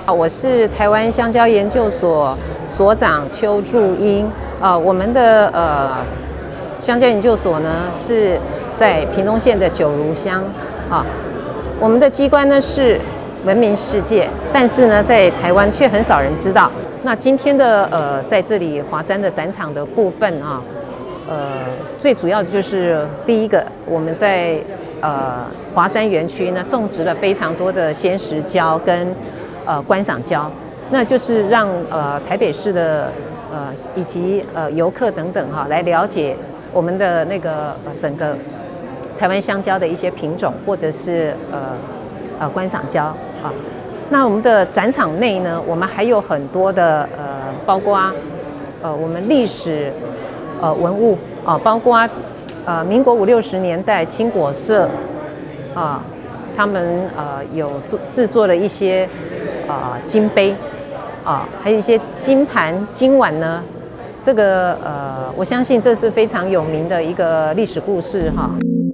我是台湾香蕉研究所所长邱祝英。我们的香蕉研究所呢是在屏东县的九如乡啊。我们的机关呢是闻名世界，但是呢在台湾却很少人知道。那今天的在这里华山的展场的部分啊，最主要的就是第一个，我们在华山园区呢种植了非常多的鲜食蕉跟观赏蕉，那就是让台北市的以及游客等等哈来了解我们的那个整个台湾香蕉的一些品种，或者是观赏蕉啊。那我们的展场内呢，我们还有很多的包括我们历史文物啊，包括民国50、60年代青果社啊，他们有制作了一些金杯啊，还有一些金盘、金碗呢。这个我相信这是非常有名的一个历史故事哈。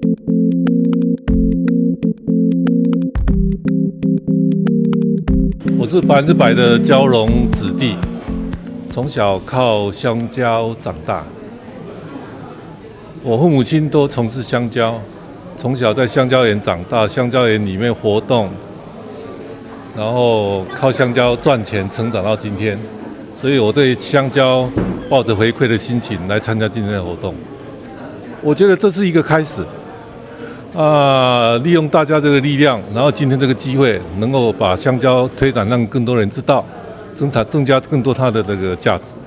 我是100%的蕉农子弟，从小靠香蕉长大。我父母亲都从事香蕉，从小在香蕉园长大，香蕉园里面活动，然后靠香蕉赚钱，成长到今天。所以我对香蕉抱着回馈的心情来参加今天的活动。我觉得这是一个开始。利用大家这个力量，然后今天这个机会，能够把香蕉推展，让更多人知道，增加更多它的这个价值。